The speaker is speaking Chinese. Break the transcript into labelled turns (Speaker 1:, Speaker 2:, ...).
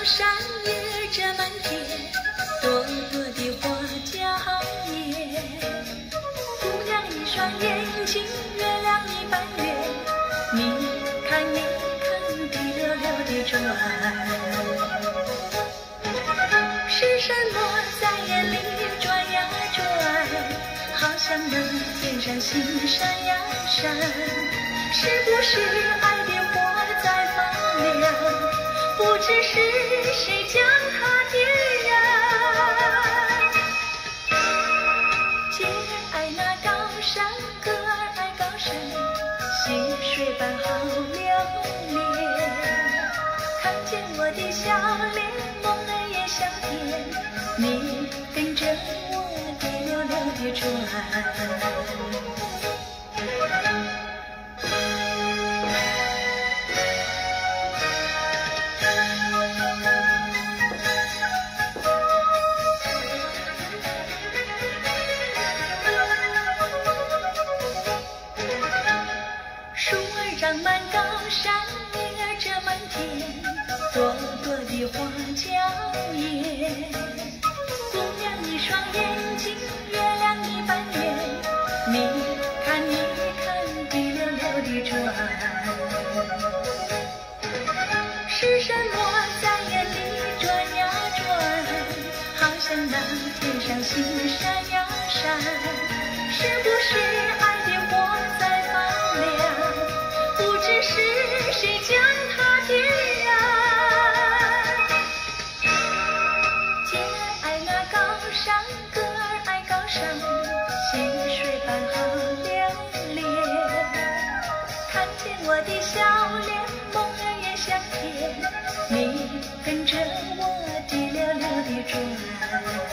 Speaker 1: 山野这满天，朵朵的花娇艳。姑娘一双眼睛，月亮一般圆。你看一看，滴溜溜的转。是什么在眼里转呀转？好像那天上星闪呀闪。是不是爱的火在发亮？不知是谁将它点燃。姐爱那高山，哥儿爱高山，溪水般好流连。看见我的笑脸，梦儿也香甜。你跟着我滴溜溜地转。树儿长满高山，叶儿遮满天，朵朵的花娇艳。姑娘一双眼睛，月亮一般圆。你看一看，滴溜溜地转。是什么在眼里转呀转？好像那天上星闪呀闪。是不是爱的火在发亮？不知是谁将它点燃。姐爱那高山，哥儿爱高山，溪水般好流连。看见我的笑脸，梦儿也香甜。你跟着我滴溜溜地转。